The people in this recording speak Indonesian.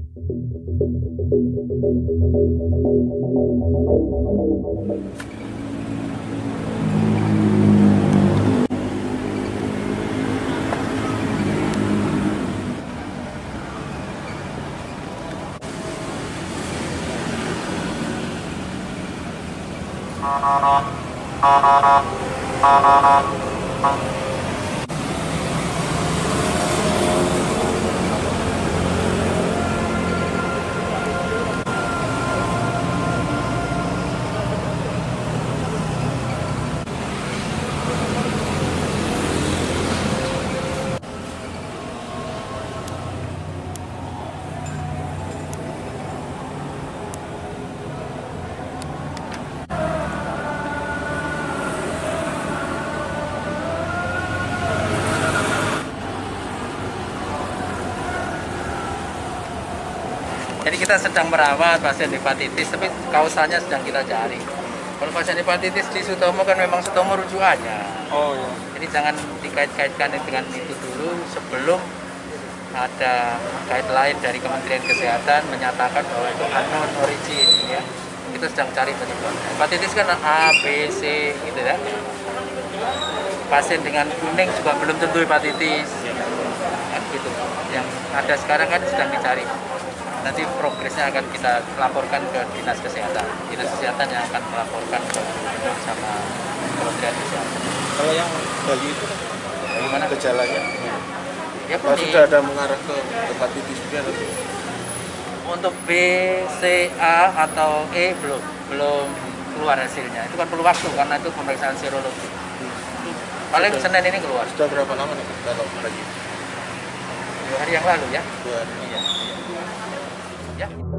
Jadi kita sedang merawat pasien hepatitis, tapi kausanya sedang kita cari. Kalau pasien hepatitis di Sutomo kan memang Sutomo rujukannya. Oh iya. Jadi jangan dikait-kaitkan dengan itu dulu sebelum ada guideline dari Kementerian Kesehatan menyatakan bahwa itu unknown origin ya. Kita sedang cari penyebab. Hepatitis kan A, B, C gitu ya. Pasien dengan kuning juga belum tentu hepatitis. Kan gitu. Yang ada sekarang kan sedang dicari. Nanti progresnya akan kita laporkan ke Dinas Kesehatan. Dinas Kesehatan yang akan melaporkan ke sama Kementerian Kesehatan. Kalau yang Bali itu Bagaimana gejalanya? Ya, Sudah ada mengarah ke hepatitis juga nanti. untuk B, C, A atau E belum keluar hasilnya. Itu kan perlu waktu karena itu pemeriksaan serologi. Paling Senin ini keluar. Sudah berapa lama nih kalau lagi? 2 hari yang lalu ya. 2 hari. Iya. Ya.